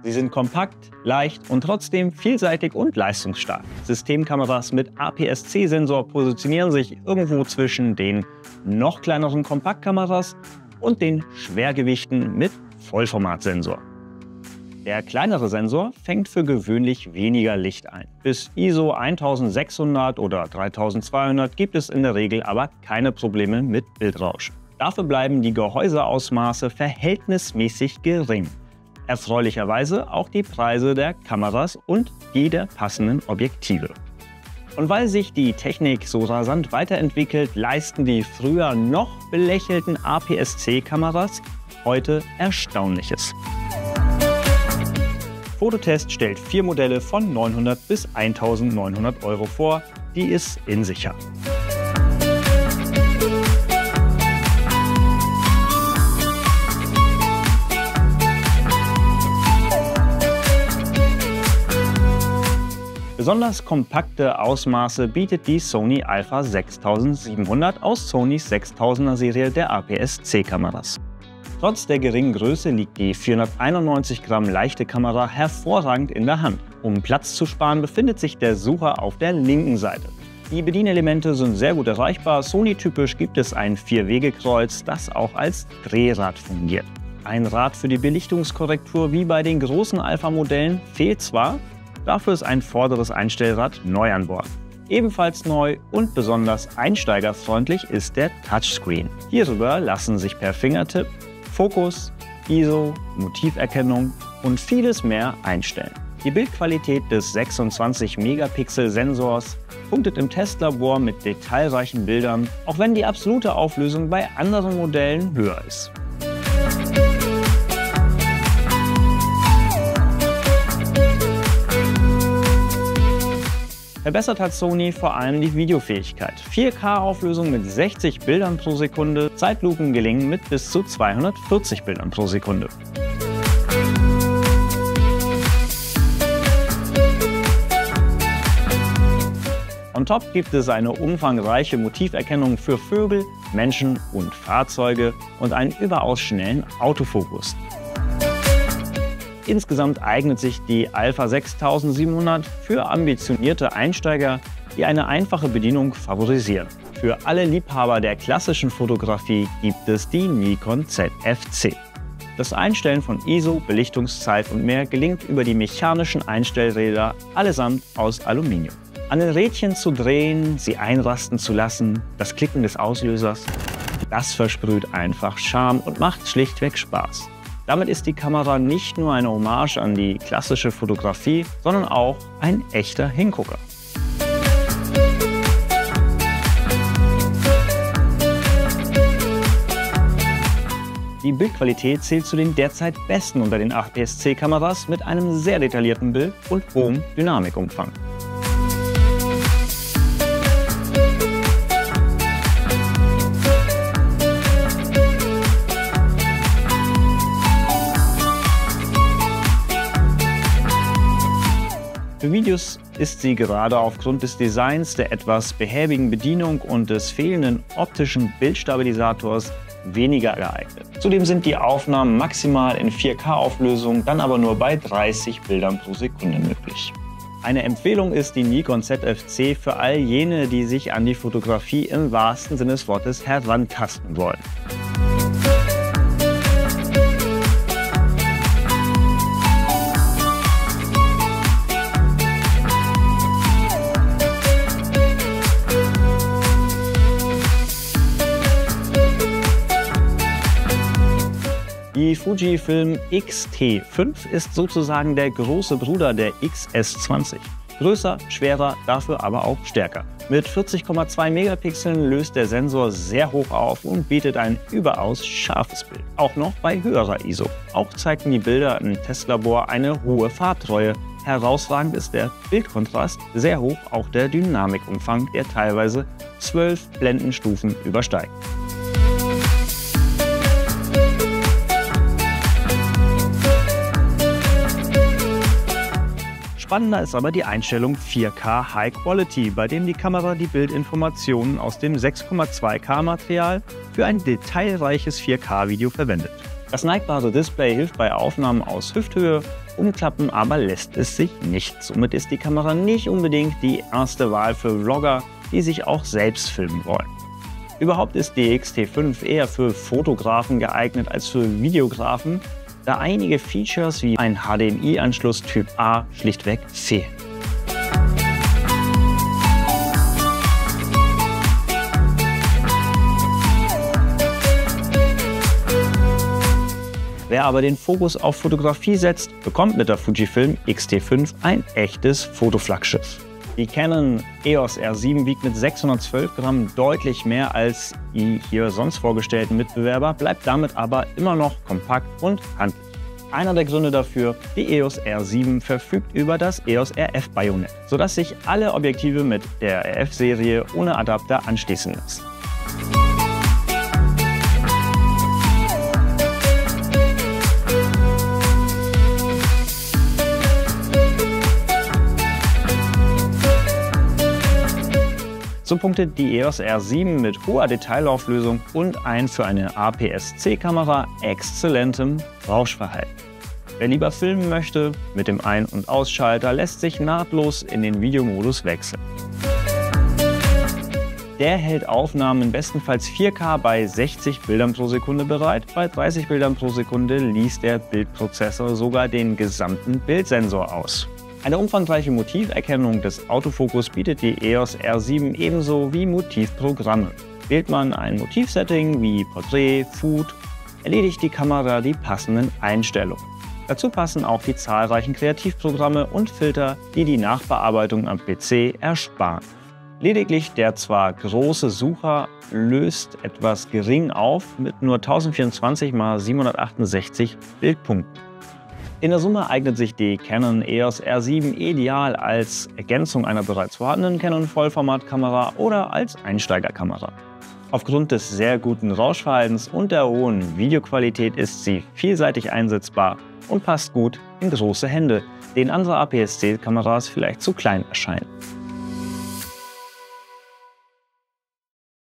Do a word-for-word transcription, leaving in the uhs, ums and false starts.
Sie sind kompakt, leicht und trotzdem vielseitig und leistungsstark. Systemkameras mit A P S C-Sensor positionieren sich irgendwo zwischen den noch kleineren Kompaktkameras und den Schwergewichten mit Vollformatsensor. Der kleinere Sensor fängt für gewöhnlich weniger Licht ein. Bis I S O eintausendsechshundert oder dreitausendzweihundert gibt es in der Regel aber keine Probleme mit Bildrauschen. Dafür bleiben die Gehäuseausmaße verhältnismäßig gering. Erfreulicherweise auch die Preise der Kameras und die der passenden Objektive. Und weil sich die Technik so rasant weiterentwickelt, leisten die früher noch belächelten A P S C-Kameras heute Erstaunliches. Fototest stellt vier Modelle von neunhundert bis eintausendneunhundert Euro vor, die es in sich haben. Besonders kompakte Ausmaße bietet die Sony Alpha sechstausendsiebenhundert aus Sonys sechstausender Serie der A P S C-Kameras. Trotz der geringen Größe liegt die vierhunderteinundneunzig Gramm leichte Kamera hervorragend in der Hand. Um Platz zu sparen, befindet sich der Sucher auf der linken Seite. Die Bedienelemente sind sehr gut erreichbar. Sony-typisch gibt es ein Vier-Wege-Kreuz, das auch als Drehrad fungiert. Ein Rad für die Belichtungskorrektur wie bei den großen Alpha-Modellen fehlt zwar, dafür ist ein vorderes Einstellrad neu an Bord. Ebenfalls neu und besonders einsteigerfreundlich ist der Touchscreen. Hierüber lassen sich per Fingertipp Fokus, I S O, Motiverkennung und vieles mehr einstellen. Die Bildqualität des sechsundzwanzig Megapixel Sensors punktet im Testlabor mit detailreichen Bildern, auch wenn die absolute Auflösung bei anderen Modellen höher ist. Verbessert hat Sony vor allem die Videofähigkeit. vier K-Auflösung mit sechzig Bildern pro Sekunde, Zeitlupen gelingen mit bis zu zweihundertvierzig Bildern pro Sekunde. On top gibt es eine umfangreiche Motiverkennung für Vögel, Menschen und Fahrzeuge und einen überaus schnellen Autofokus. Insgesamt eignet sich die Alpha sechstausendsiebenhundert für ambitionierte Einsteiger, die eine einfache Bedienung favorisieren. Für alle Liebhaber der klassischen Fotografie gibt es die Nikon Z F C. Das Einstellen von I S O, Belichtungszeit und mehr gelingt über die mechanischen Einstellräder, allesamt aus Aluminium. An den Rädchen zu drehen, sie einrasten zu lassen, das Klicken des Auslösers, das versprüht einfach Charme und macht schlichtweg Spaß. Damit ist die Kamera nicht nur eine Hommage an die klassische Fotografie, sondern auch ein echter Hingucker. Die Bildqualität zählt zu den derzeit besten unter den A P S C-Kameras mit einem sehr detaillierten Bild und hohem Dynamikumfang. Für Videos ist sie gerade aufgrund des Designs, der etwas behäbigen Bedienung und des fehlenden optischen Bildstabilisators weniger geeignet. Zudem sind die Aufnahmen maximal in vier K-Auflösung, dann aber nur bei dreißig Bildern pro Sekunde möglich. Eine Empfehlung ist die Nikon Z F C für all jene, die sich an die Fotografie im wahrsten Sinne des Wortes herantasten wollen. Die Fujifilm X T fünf ist sozusagen der große Bruder der X S zwanzig. Größer, schwerer, dafür aber auch stärker. Mit vierzig Komma zwei Megapixeln löst der Sensor sehr hoch auf und bietet ein überaus scharfes Bild. Auch noch bei höherer I S O. Auch zeigten die Bilder im Testlabor eine hohe Farbtreue. Herausragend ist der Bildkontrast, sehr hoch auch der Dynamikumfang, der teilweise zwölf Blendenstufen übersteigt. Spannender ist aber die Einstellung vier K High Quality, bei dem die Kamera die Bildinformationen aus dem sechs Komma zwei K Material für ein detailreiches vier K Video verwendet. Das neigbare Display hilft bei Aufnahmen aus Hüfthöhe, umklappen aber lässt es sich nicht. Somit ist die Kamera nicht unbedingt die erste Wahl für Vlogger, die sich auch selbst filmen wollen. Überhaupt ist die X T fünf eher für Fotografen geeignet als für Videografen, da einige Features wie ein H D M I-Anschluss Typ A schlichtweg fehlen. Wer aber den Fokus auf Fotografie setzt, bekommt mit der Fujifilm X T fünf ein echtes Fotoflaggschiff. Die Canon E O S R sieben wiegt mit sechshundertzwölf Gramm deutlich mehr als die hier sonst vorgestellten Mitbewerber, bleibt damit aber immer noch kompakt und handlich. Einer der Gründe dafür: die E O S R sieben verfügt über das E O S R F-Bajonett, sodass sich alle Objektive mit der R F-Serie ohne Adapter anschließen lassen. So punktet die E O S R sieben mit hoher Detailauflösung und ein für eine A P S C-Kamera exzellentem Rauschverhalten. Wer lieber filmen möchte, mit dem Ein- und Ausschalter lässt sich nahtlos in den Videomodus wechseln. Der hält Aufnahmen in bestenfalls vier K bei sechzig Bildern pro Sekunde bereit. Bei dreißig Bildern pro Sekunde liest der Bildprozessor sogar den gesamten Bildsensor aus. Eine umfangreiche Motiverkennung des Autofokus bietet die E O S R sieben ebenso wie Motivprogramme. Wählt man ein Motivsetting wie Porträt, Food, erledigt die Kamera die passenden Einstellungen. Dazu passen auch die zahlreichen Kreativprogramme und Filter, die die Nachbearbeitung am P C ersparen. Lediglich der zwar große Sucher löst etwas gering auf mit nur tausendvierundzwanzig mal siebenhundertachtundsechzig Bildpunkten. In der Summe eignet sich die Canon E O S R sieben ideal als Ergänzung einer bereits vorhandenen Canon Vollformatkamera oder als Einsteigerkamera. Aufgrund des sehr guten Rauschverhaltens und der hohen Videoqualität ist sie vielseitig einsetzbar und passt gut in große Hände, denen andere A P S C-Kameras vielleicht zu klein erscheinen.